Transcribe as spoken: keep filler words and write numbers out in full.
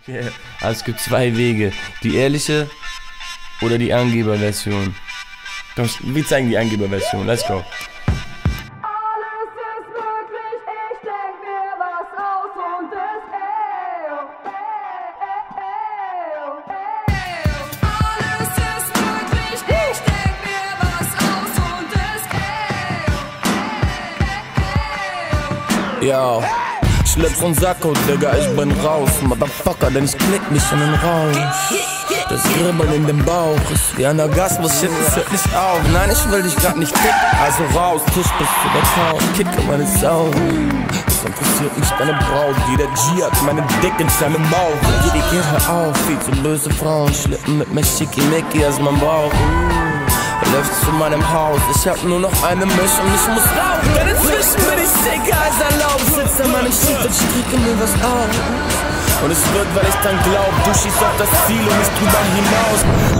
Yeah. Also es gibt zwei Wege. Die ehrliche oder die Angeberversion. Komm, wir zeigen die Angeberversion. Let's go. Yo, Schlips und Sakko, Digga, ich bin raus, Motherfucker, denn ich klick mich in den Rausch. Das Kribbeln in dem Bauch ist wie ein Orgasmus, shit, das hört nicht auf. Nein, ich will dich grad nicht dick, also raus, Tisch bis zu der Couch, kicke meine Sau. Das interessiert nicht deine Braut, jeder G hat meine Dick in seinem Bauch. Jede geht hör auf, viel zu böse Frauen schlippen mit mir Schickimicki aus meinem Bauch. Läuft zu meinem Haus, ich hab nur noch eine Mischung, ich muss raus, denn inzwischen bin ich dicker als erlaubt. Sitz an meinem Schiff und stricke mir was auf. Und es wird, weil ich dann glaub, du schießt auf das Ziel und nicht drüber hinaus.